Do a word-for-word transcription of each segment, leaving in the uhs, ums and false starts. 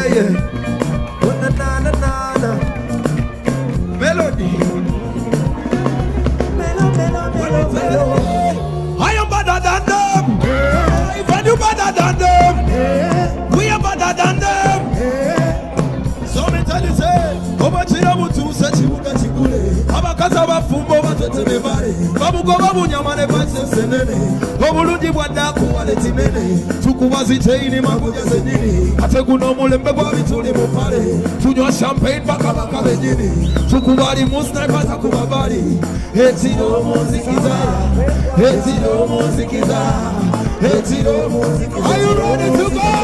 yeah, yeah. Oh, na na na na na. Melody. Melo, melo, melo, melo. I am better than them. Yeah. Even you better than them. Yeah. We are better than them. Yeah. So me tell you say, Obachira mutu se chibuka chikule. Abakaza bafumbo batete mebare. Babugo babunyamane base senene. Obulundi bwada kuwale tinene. Tukubazi teini maguja zenini. Atekuno mulembe kwa bituli mupale. Tunywa champagne baka baka bejini. Tukubali musna kata kubabali. Hetino muzikiza. Hetino muzikiza. Hetino muzikiza. Are you ready to go?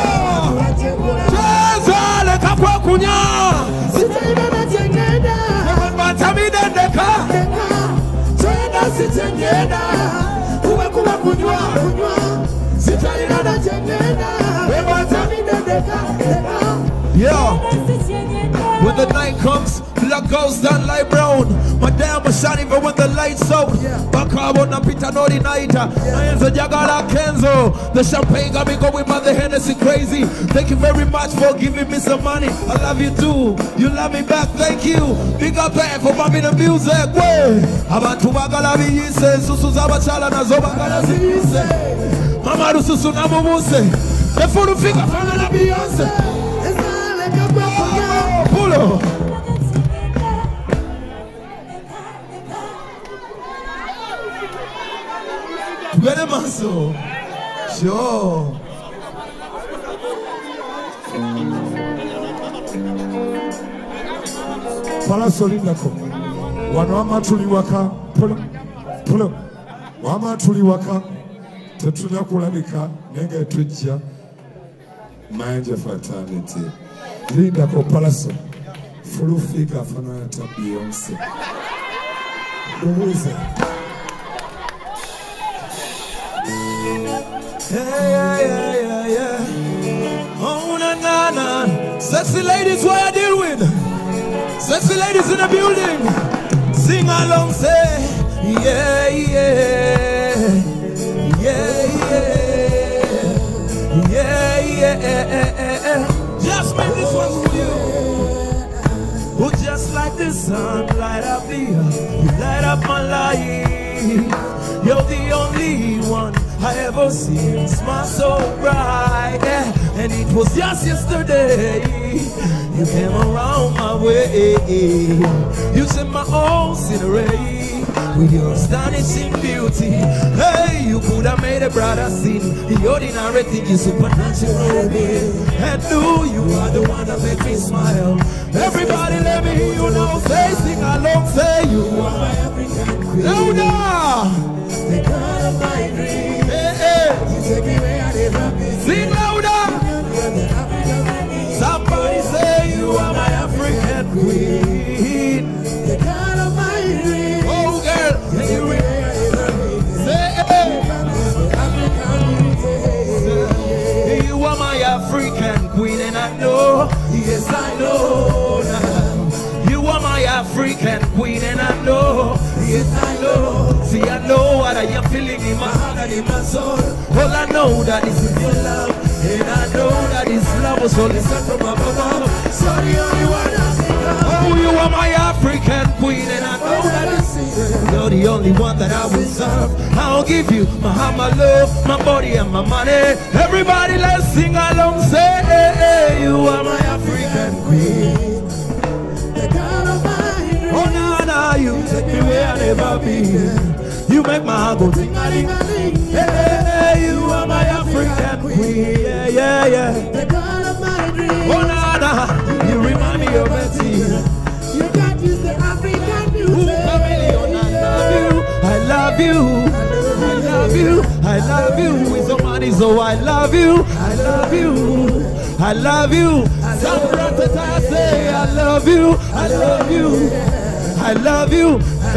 Cheza kapwa kunya. Sitenda na tengenda. Matami dendeka. Cheza sitengenda. Uwe kuwa kunywa kunywa. Sitenda na tengenda. Matami dendeka. Yeah. When the night comes, black goes down light brown. My damn was shining even when the lights out. Bakabo na pita nori naita. Naenza jagala kenzo. The champagne got me going by the Hennessy crazy. Thank you very much for giving me some money. I love you too. You love me back. Thank you. Big up there for bumping the music. Way. Abantu bagala biyise. Susu zabachala na zobagala ziyise. Mama rususu na mumuse. The full figure fana na Beyonce. Pulo. Very maso. Sure. Parasolindako. Wanama tuliwaka. Pulo. Pulo. Wama tuliwaka. Tetunya kulabika. Nenge twitcha. Manje fatality. Linda ko palaso. Full figure fana ta Beyonce. Ubuze. Yeah, yeah, yeah, yeah, yeah. Oh, na, na, na. Sexy ladies, what I deal with. Sexy ladies in the building. Sing along, say, yeah, yeah. Yeah, yeah. Yeah, yeah. Just make this one for you. Oh, just like the sun, light up the earth. You light up my life. You're the only one I ever seen smile so bright, yeah. And it was just yesterday you came around my way. You set my whole scenery with your astonishing beauty. Hey, you could have made a brother sin. The ordinary thing is supernatural. And do you are the one that make me smile. Everybody let me hear you now. Say, sing along, say you are my African queen. Louder! The God of my dreams. Hey, hey. You take me where I never been. Sing louder. Somebody say you are my African queen. The God of my dreams. Oh girl, say you where I never been. Say, hey. Say, you are my African queen, and I know, yes I know now. You are my African queen, and I know, yes I know. See, I know what I am feeling in my heart and in my soul. All I know that this is your love, and I know that this love was only sent from above. So the only one I see. Oh, you are my African queen, and I know that you're the only one that I will serve. I'll give you my heart, my love, my body, and my money. Everybody, let's sing along. Say, hey, hey, you are my African queen. Oh, nah, nah, you take me where I never been. You make my heart go ting-a-ling-a-ling. Hey, hey, hey, you are my African queen. Yeah, yeah, yeah. The God of my dreams. Oh, nah, nah, you remind me of Betty. You can't use the African music. Ooh, chameleon, I love you. I love you. I love you. I love you. With some money, so I love you. I love you. I love you. Some ratata say I love you. I love you. I love you.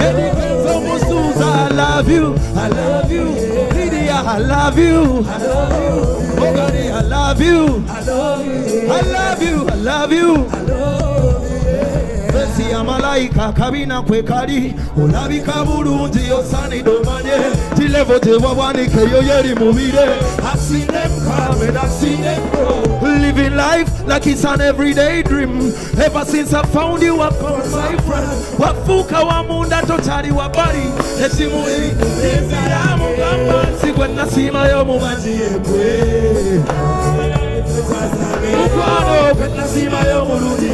I love you. I love you. Lydia, I love you. I love you. Ogani, I love you. I love you. I love you. I love you. I love you. Bessie, I'm alive. malayika kabina kwe kali olabika bulungi osaanidde omanye ti level gye wabwanikeyo yeri mubire. I've seen them come and I've seen them go, living life like it's an everyday dream. Ever since I found you up on my friend, wafuka wa munda totali wa bari esimuli ezira mugamba sigwe nasimayo mubanji yekwe mukwano gwe nasimayo mulungi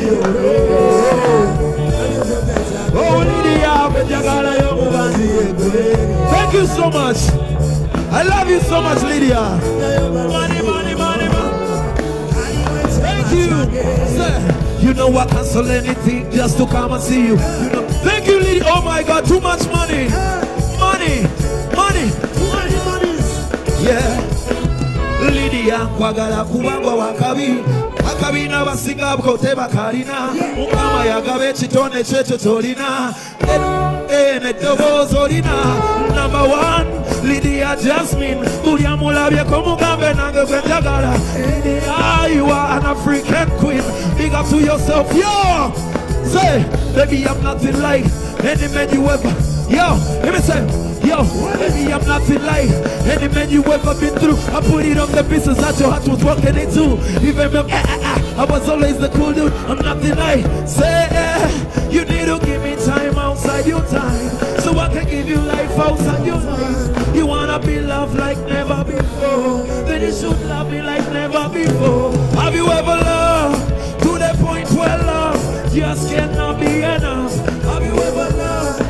oh Lydia gwe njagalayo mubanji yekwe. Thank you so much. I love you so much, Lydia. Money, money, money, money. Thank you. Sir, you know I cancel anything just to come and see you. You know. Thank you, Lydia. Oh my God, too much money. Money, money, money, money. Yeah. Lydia, kwagala kubangwa wakabi. Wakabi na basinga bukote bakalina. Mukama yagabe chitone checho tolina. Ene dobo zolina. Number one, Lydia Jasmine. Bulia mulabye komugambe nange kwenjagala. Lydia, you are an African queen. Big up to yourself, yo. Say, baby, I'm nothing like any man you ever. Yo, let me say, yo, baby, I'm nothing like any man you ever been through. I put it on the pieces that your heart was walking into. Even if eh, eh, eh, I was always the cool dude, I'm nothing like. Say, eh, you need to give me time outside your time, so I can give you life outside your life. You wanna be loved like never before, then you should love me like never before. Have you ever loved to the point where love just cannot be enough? Have you ever loved?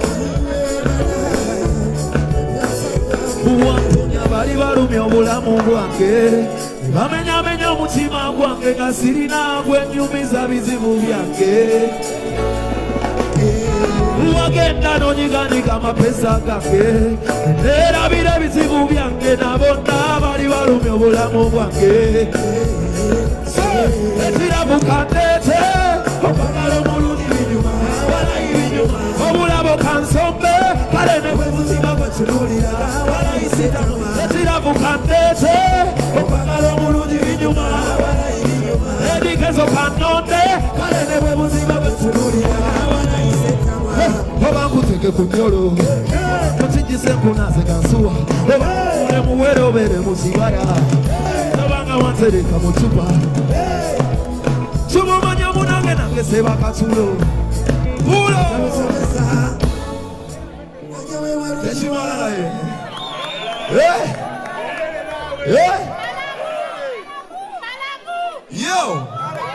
Wantunya bali balumya obulamu bwange, bamenya menya omutima gwange nga sirina gwenyumiza bizibu byange. Wagenda nonyiganika amapesa gange, nerabira ebizibu byange nabonna bali balumya obulamu bwange. Ekirabuka ndeete okwagala omulungi binyuma, walayi binyuma, obulabo kansombe kale ne bwe buzima bwetunulira walayisitamu. Ekirabuka ndeete okwagala omulungi binyuma, walayi binyuma, ebikezo kanonde kale ne bwe buzima bwetunulira walayisitamu. Oba nkuteke ku myolo mukijise nkunaze gansuwa, oba nkule muwere obere mu kibaya, obanga wantereka mu cupa chumumanya munange nange seba katulo ulo eshimala ye eh eh yo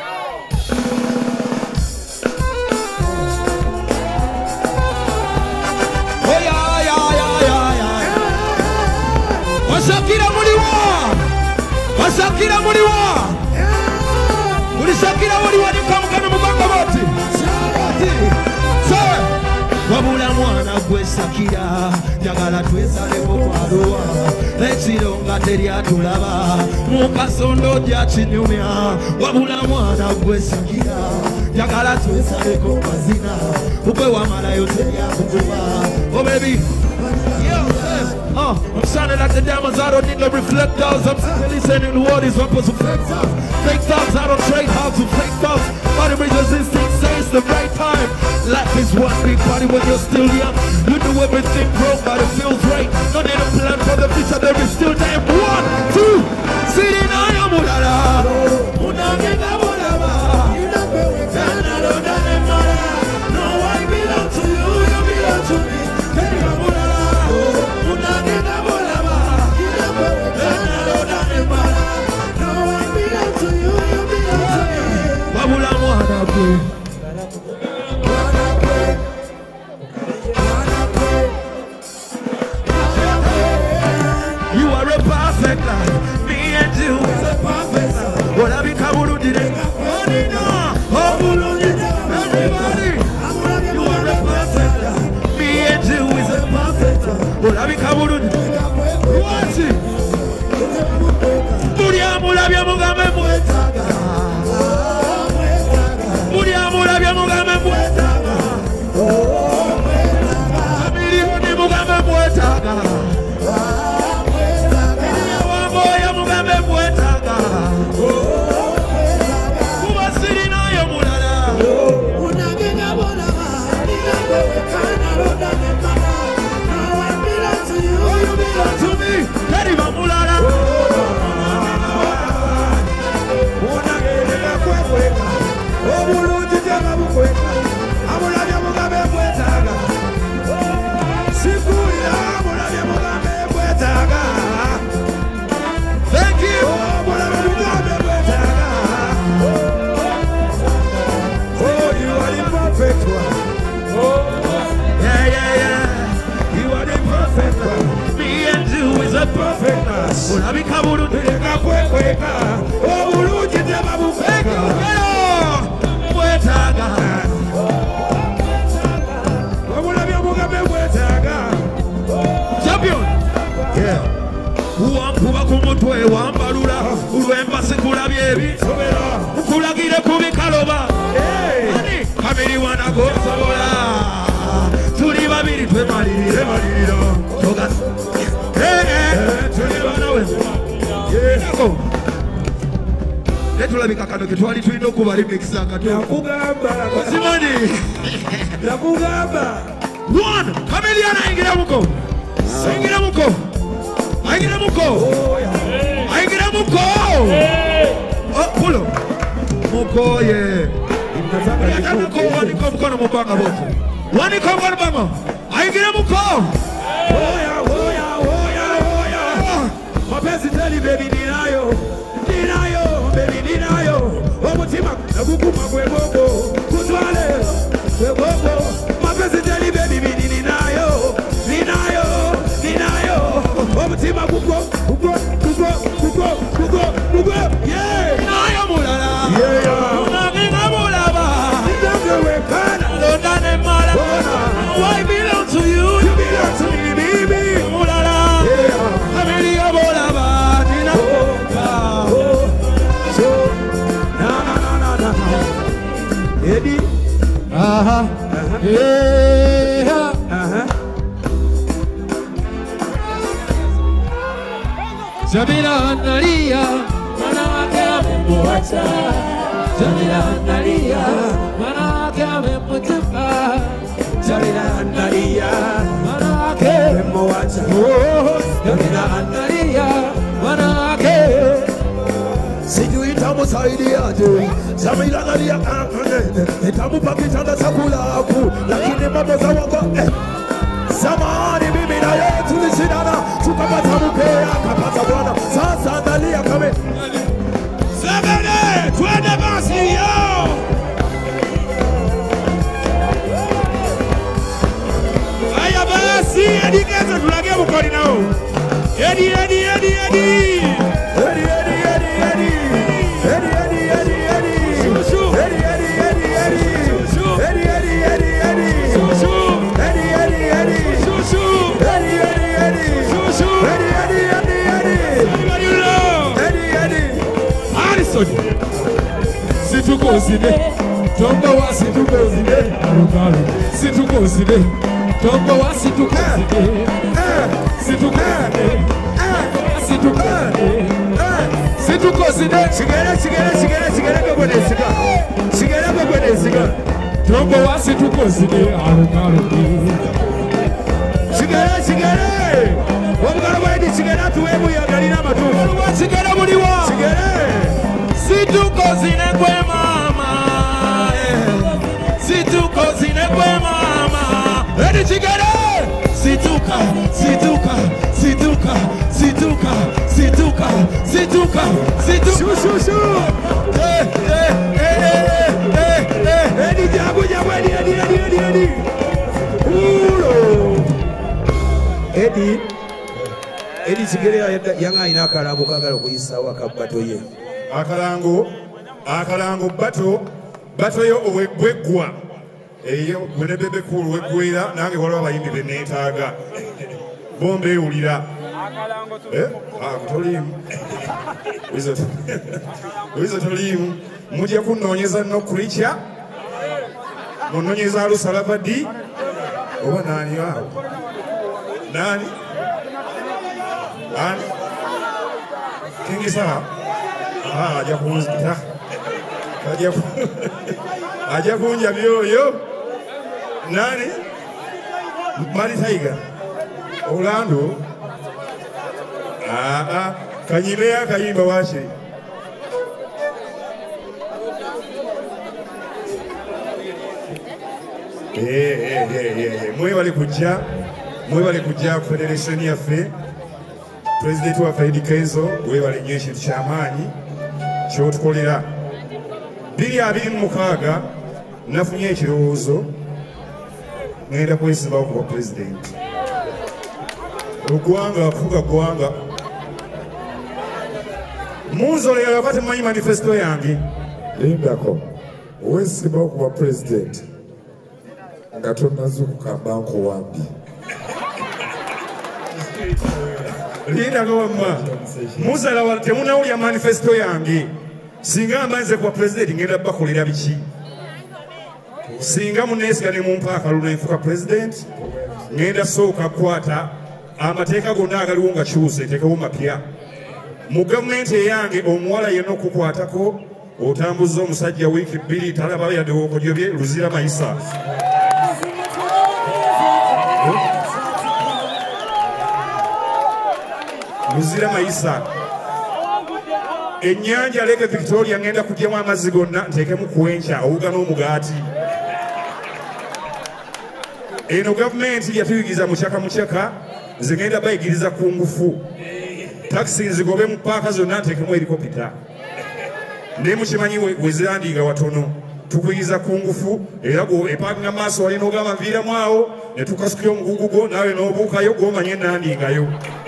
oh ya ya ya ya ya wasakira muliwa wasakira muliwa Shakira wali wali kamukana mubanga bati Sawa wabula mwana gwe Shakira jagala twesalepo kwaluwa ekironga teryatulaba mukasondo gya kinyumya wabula mwana gwe Shakira jagala twesalepo mazina ukwe wamalayo teryakukuba oh baby Uh, I'm shining like the diamonds, I don't need no reflectors. I'm simply sending the world is rappers who fake thoughts. Fake thoughts, I don't trade hearts with fake thoughts. Body reasons instinct says the right time. Life is one big party when you're still young. You do everything wrong, but it feels right. No need a plan for the future, there is still time. One, two, sitting I am Murara. Unagega Muraba. No, I belong to you, you belong to me. You are a perfect life, me and you is a perfect life. What have you come to do? Everybody, you are a perfect life, me and you is a perfect life. What have you come to do? Watch it. Muria, muria, muria, muria, muria. tulabika kano ke twali tulina okuba remix akatono ozimani nakugamba one Chameleon ayingira muko ayingira muko ayingira muko ayingira muko oh pulo muko ye Muko waniko mkono mubanga bote waniko mkono banga ayingira muko oya oya oya oya mapenzi teli baby ninayo ninayo baby ninayo omutima nagukuma gwebogo kutwale gwebogo mapenzi teli baby ninayo ninayo ninayo omutima gugwo gugwo gugwo gugwo gugwo gugwo yeah nayo mulala yeah unanginga mulaba ndangewe kana londane mala I belong to you you belong to me baby mulala yeah Chameleon mulaba nina oh so na na na na na Eddie aha yeah aha Jamila analia manake amemwacha Jamila analia manake amemtupa Jamila analia manake amemwacha Jamila analia manake sijui tamusaidiaje Jamila analia nitamupa kitanda cha kulaku lakini mambo za wangu eh. Zamani mimi na yeye tulishindana tukapata mke akapata bwana sasa analia kame Sebene twende basi yo Aya basi Eddie Kenzo tulage mukoli nao Eddie Eddie Eddie Eddie Eddie Eddie Eddie Eddie Eddie Eddie Eddie Eddie Shushu Eddie Eddie Eddie Eddie Shushu Eddie Eddie Eddie Eddie Shushu Eddie Eddie Eddie Shushu Eddie Eddie Eddie Shushu Eddie Eddie Eddie Eddie Everybody you know Eddie Eddie Harrison Situkozide Tombo wa situkozide Alukalu Situkozide Tombo wa situkozide Situkozide Situkozide Situkozide Chigera chigera chigera chigera kagwene siga Chigera kagwene siga Tombo wa situkozide Alukalu Chigera chigera Wabugala waidi chigera tuwebu ya galina matufu Wa chigera muliwa Chigera Situkozide kwe mama Situkozide kwe mama Ready chigera Situka, situka, situka, situka, situka, situka, situka. Shoo shoo shoo Eh, eh, eh, eh, eh, eh. Edi jabu jabu edi edi edi edi edi Ulo Edi Edi chigera yanga ina akalango kagala kuyisa waka bato ye akalango akalango bato bato yo owegwa eyo mwene bebe kulu wegwira nange waliwo abayimbi benetaaga bombe ulira eh ah tolimu wizo wizo tolimu mujja kunonyeza no kulicha munonyeza alusalabadi oba nani wao nani nani kingi sawa ah aja kunzita aja aja kunja byoyo nani Mali Tiger Orlando ah ah kanyimea kayimba washi eh eh eh eh mwe bali kujja mwe bali kujja ku federation yaffe president wa Eddie Kenzo we bali nyeshi chamanyi kyo tukolera bili abiri mukaaga nafunye ekirowoozo ngenda kwesibawo kuba president ogwanga afuga gwanga munzolera wakati mmanyi manifesto yange lindako owesibawo kuba president nga tonazukuka banko wambi lindako wamma muzala wala temunawulya manifesto yange singa mbanze kuba president ngenda bakolera biki singa muneesiga ne mumpa akalulu enfuka president ngenda sooka kukwata amateeka gonna agaliwo nga kyuse nteekawo mapya mu gavumenti eyange omuwala yenna okukwatako otambuza omusajja wiiki bbiri talaba yadde okodyo bye luzira mayisa luzira mayisa ennyanja Lake Victoria ngenda kugyamu amazzi gonna nteekemu kuwenca owuga n'omugaati eno gavumenti yatuyigiza mukyaka mukyaka nze ngenda bayigiriza ku ngufu takisi nzigobe mu paaka zonna nteekemu erikopita naye mukimanyi wezirandiga watono tukuyigiza ku ngufu era epaakinga maaso wali n'ogamba nviiramu awo ne tukasukira omugugu gwo naawe n'obuukayo gw'omanye nandingayo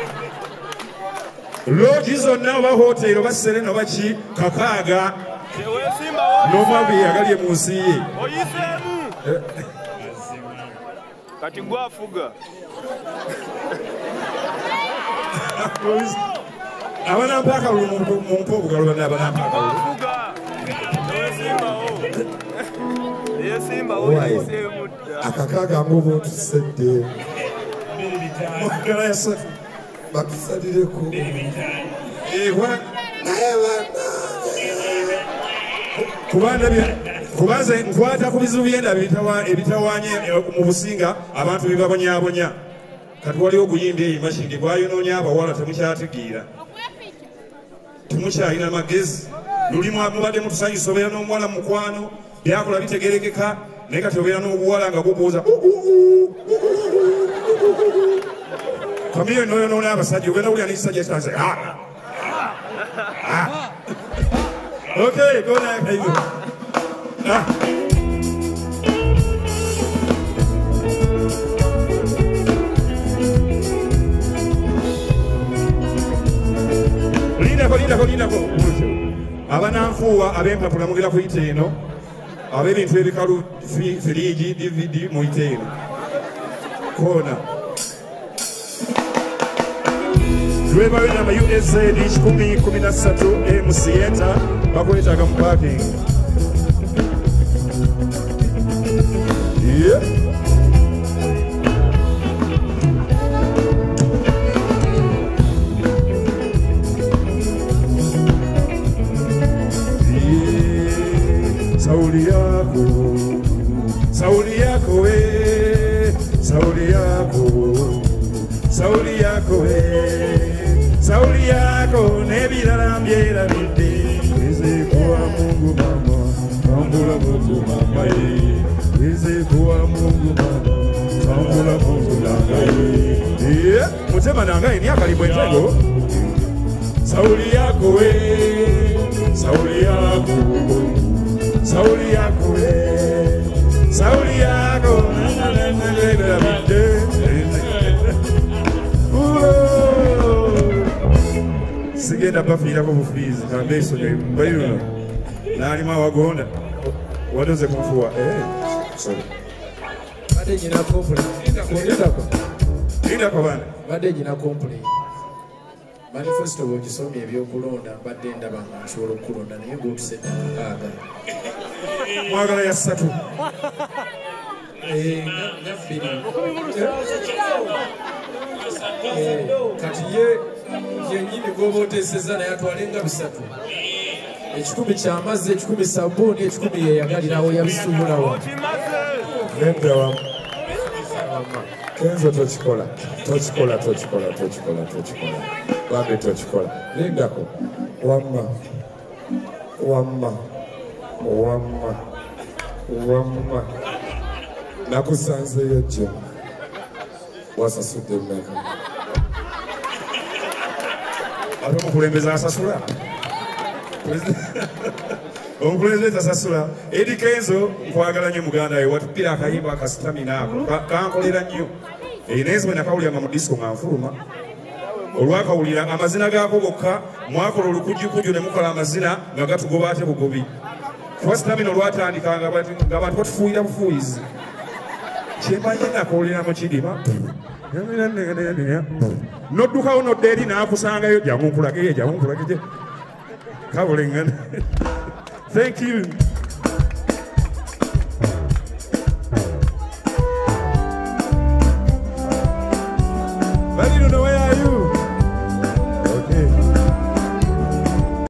loogi zonna oba hoteri oba serena oba ki kakaaga n'omwavu yeyagalye mu nsi ye kati gwafuga abanampaaka lulu mu mpa obugalo bana abanampaaka lulu akakaaga ngoba otusedde mwagala yasatu batusalireko kubanze nkwata ku bizibu byenda ebitawanye mu businga abantu bibabonyabonya kati waliwo oguyimba eyo mashindi gwayonoonya abawala temukyategeera temukyalina magezi lulimu mubadde mutusanyusa obeera n'omuwala mu mukwano byakola bitegerekeka naye kati obeera n'obuwala nga gubuuza kamiliyoni noyonoona abasajja ogenda wulira n'ekisajja kitanze okay go now baby ah linda ko linda ko linda ko abananfuuwa ab'empapula mugera kuyita eno ab'ebintu ebikalu firiji D V D muyita eno koona lwebayo namba U S A kikumi kumi na ssatu M Sieta bakwetaaga mu parking. Yeah. Sauli yako, Sauli yako we, Sauli yako, Sauli yako we, Sauli yako nebirala mbyera bidde, weze kuwa Mungu mama, tambula Mungu mama ye, weze kuwa Mungu mama, tambula Mungu mama ye. Yeah, mutema nangaye myaka libwetego. Sauli yako we, Sauli yako. Sauli yako we, Sauli yako sigenda bafiirako bufiizi kambe esonyo mbayuno n'alima wagonda wadoze kunfuwa badde nyina complain lindako lindako bana badde nyina complain manifesto bw'ogisomye ebyokulonda mbadde ndaba nga nsobola okulonda naye ng'otusedde mukaaga mwagala ya ssatu nga bbiri kati ye yennyini gw'oba oteesezza naye atwalenga bisatu ekikumi kyamazzi ekikumi sabbuuni ekikumi yeyagalirawo yabisuubulawo nedda wamu Kenzo tochikola tochikola tochikola tochikola tochikola bambe tochikola lindako wamma wamma wamma wamma nakusanzeyo jjo wasasudde mmeka ate omukulembeze asasula omukulembeze asasula Eddie Kenzo nkwagala nnyo muganda we watupira akayimba akasitamina ako kankolera nnyo enezi bwe nakawulira nga mu disco nga nfuluma olwakawulira amazina gaako gokka mwakola olukujjukujju ne mukola amazina nga gatugoba ate bugobi kuba sitamina olwatandika nga abantu batufuuyira bufuuyizi kyemanye nakawuliramu kidima noddukawo nodda eri n'akusangayo jangu nkulage jangu nkulage kabulengana. Thank you. But you don't know